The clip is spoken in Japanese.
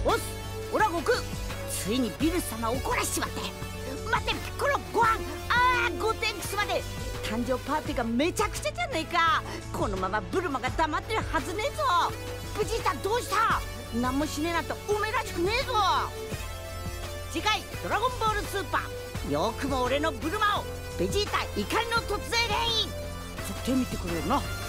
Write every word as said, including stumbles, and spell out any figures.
おっす、オラ悟空、ついにビルス様を怒らしちまって。待って、ピッコロご飯。ああ、ゴテンクスまで誕生パーティーがめちゃくちゃじゃねえか。このままブルマが黙ってるはずねえぞ。ベジータどうした？何もしねえなんておめえらしくねえぞ。次回「ドラゴンボールスーパー」、よくも俺のブルマをベジータ怒りの突然変異、絶対見てくれよな。